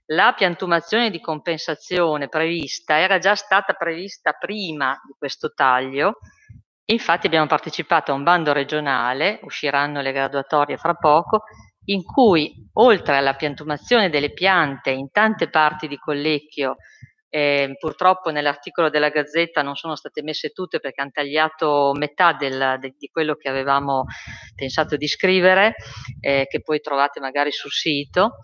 la piantumazione di compensazione prevista era già stata prevista prima di questo taglio. Infatti abbiamo partecipato a un bando regionale, usciranno le graduatorie fra poco, in cui oltre alla piantumazione delle piante in tante parti di Collecchio, purtroppo nell'articolo della Gazzetta non sono state messe tutte perché hanno tagliato metà di quello che avevamo pensato di scrivere, che poi trovate magari sul sito.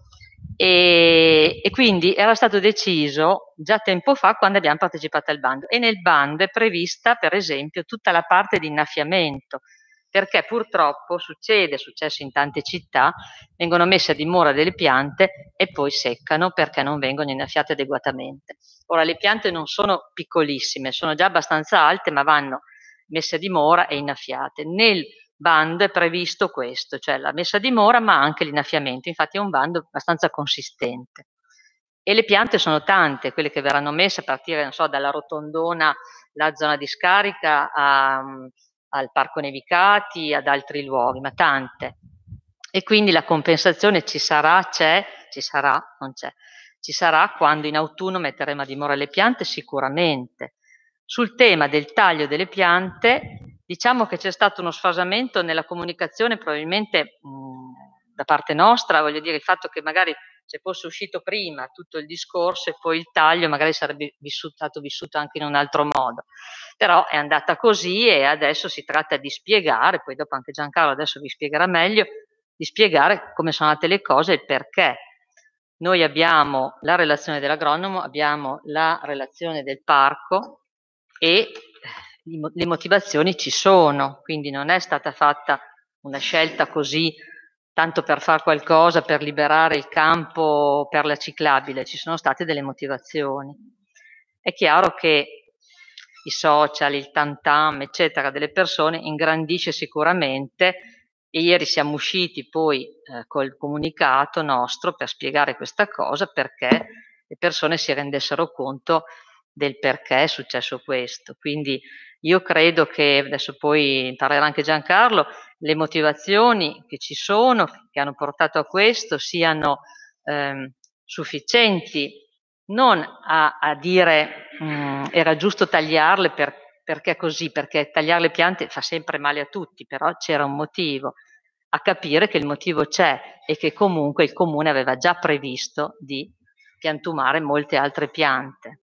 E quindi era stato deciso già tempo fa quando abbiamo partecipato al bando, e nel bando è prevista per esempio tutta la parte di innaffiamento, perché purtroppo è successo in tante città, vengono messe a dimora delle piante e poi seccano perché non vengono innaffiate adeguatamente. Ora le piante non sono piccolissime, sono già abbastanza alte, ma vanno messe a dimora e innaffiate. Nel bando è previsto questo, cioè la messa a dimora ma anche l'innaffiamento, infatti è un bando abbastanza consistente. E le piante sono tante, quelle che verranno messe a partire, non so, dalla Rotondona, la zona di scarica, al Parco Nevicati, ad altri luoghi, ma tante. E quindi la compensazione ci sarà, c'è, ci sarà, non c'è. Ci sarà quando in autunno metteremo a dimora le piante, sicuramente. Sul tema del taglio delle piante, diciamo che c'è stato uno sfasamento nella comunicazione, probabilmente da parte nostra, voglio dire, il fatto che magari se fosse uscito prima tutto il discorso e poi il taglio magari sarebbe stato vissuto anche in un altro modo. Però è andata così e adesso si tratta di spiegare, poi dopo anche Giancarlo adesso vi spiegherà meglio, di spiegare come sono andate le cose e il perché. Noi abbiamo la relazione dell'agronomo, abbiamo la relazione del parco e le motivazioni ci sono, quindi non è stata fatta una scelta così tanto per fare qualcosa, per liberare il campo per la ciclabile, ci sono state delle motivazioni. È chiaro che i social, il tantam, eccetera, delle persone ingrandisce sicuramente, e ieri siamo usciti poi col comunicato nostro per spiegare questa cosa perché le persone si rendessero conto del perché è successo questo. Quindi io credo che, adesso poi parlerà anche Giancarlo, le motivazioni che ci sono, che hanno portato a questo, siano sufficienti, non a dire era giusto tagliarle perché così, perché tagliare le piante fa sempre male a tutti, però c'era un motivo, a capire che il motivo c'è e che comunque il comune aveva già previsto di piantumare molte altre piante.